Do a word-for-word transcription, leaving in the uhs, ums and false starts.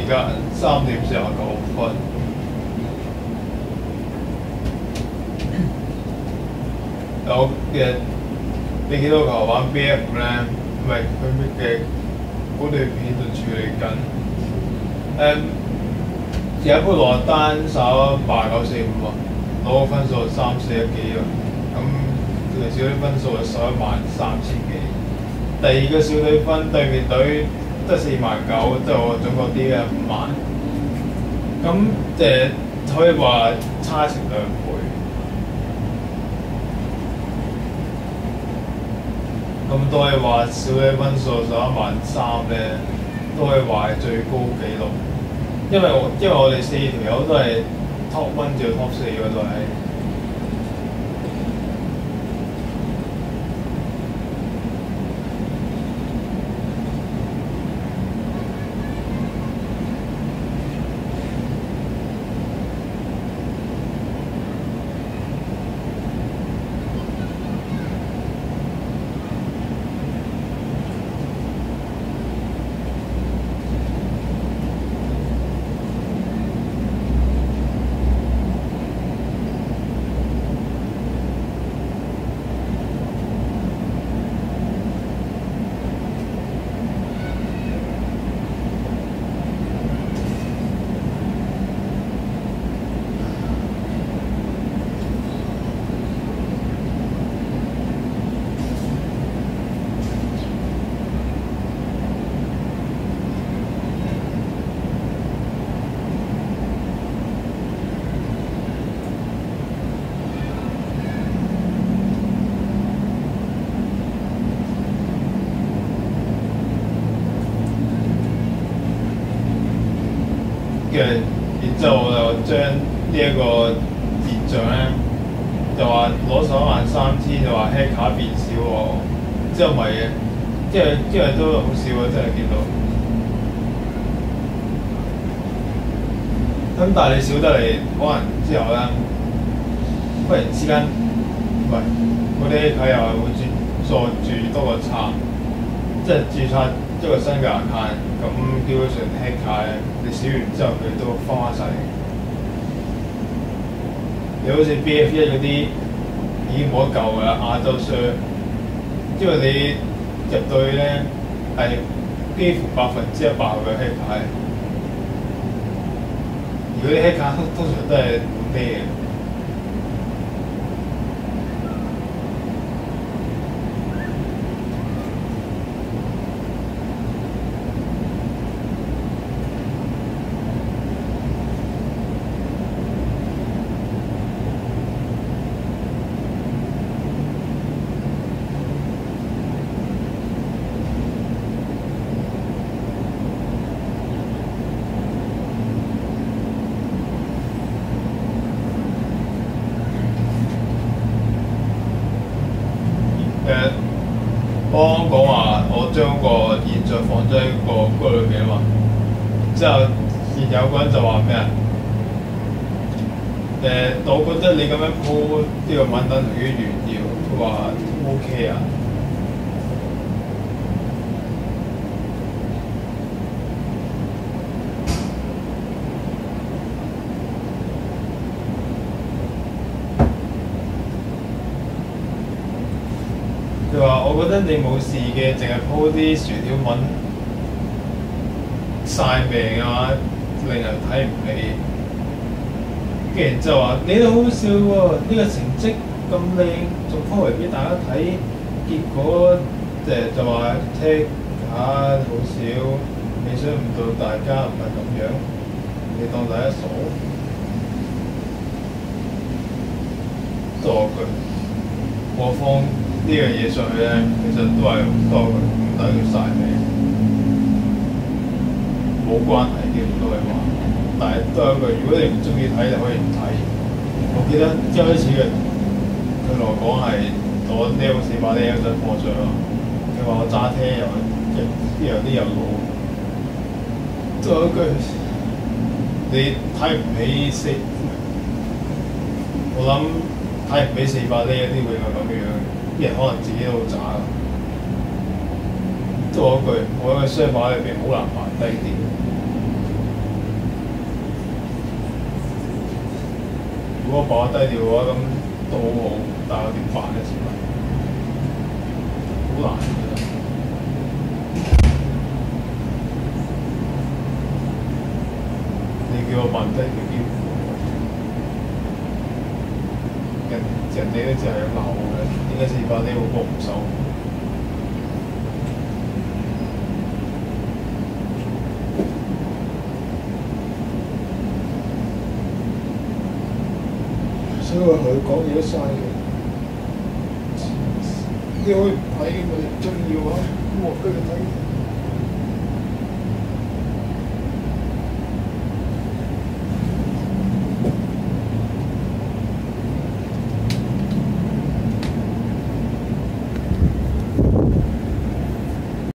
間三點四十九分。有嘅你見到球玩 B F 咧，唔係佢嘅嗰段片度處理緊。誒、um, 有一杯落單手八九四五啊，攞個分數三四一幾啊，咁最少啲分數係十一萬三千幾。第二個小隊分對面隊得四萬九，即係我總國啲嘅五萬。咁誒可以話差成兩倍。咁都係話小隊分數十一萬三咧，都係話係最高紀錄。因為我因為我哋四條友都係 top one 至 top 四嗰度係。嘅，然之後我就將呢一個現象咧，就話攞十一萬三千，就話 hack 卡變少喎，之後咪嘅，即係即係都好少啊，真係見到。咁但係你少得嚟，可能之後咧，忽然之間，唔係嗰啲 hack 卡又係會轉再註多個冊，即係註冊一個新嘅 account， 咁基本上 hack 卡咧。你少完之後，佢都翻返晒嚟。你好似 B F 一嗰啲已經冇得救㗎啦，亞洲商，因為你入到去咧係幾乎百分之一百嘅 hack 卡。如果啲 hack 卡通常都係本地嘅。我剛講話，我將個現象放咗喺個嗰裏邊啊嘛。之後現有個人就話咩啊？誒，我覺得你咁樣鋪呢個文等同於炫耀，佢話 OK 啊。佢話：我覺得你冇事嘅，淨係 po 啲薯條文晒命啊，令人睇唔起。跟住之後話：你都好笑喎、哦，呢、這個成績咁靚，仲 po 嚟俾大家睇，結果誒就話聽下好少，你想唔到大家唔係咁樣，你當大家傻。多句，我方。呢樣嘢上去咧，其實都係多佢，唔等於晒命，冇關係嘅都係話。但係都係一句，如果你唔中意睇，就可以唔睇。我記得一開始嘅佢同我講係攞 L 四把 L 真貨上，佢話我揸車又又有啲又老，都係一句你睇唔起四，我諗睇唔起四把 L 啲會係咁樣。啲人可能自己都好渣㗎，都嗰句，我喺個商碼裏邊好難排低啲。 如果把我低調嘅話，咁都好好，但係我點辦咧？先好難嘅。你叫我扮低調啲，人人哋都只係鬧我嘅，點解四百呢好過唔收？所以我同佢講嘢都嘥嘅。你可以唔睇嘅，咪中意嘅話，咁我跟佢睇。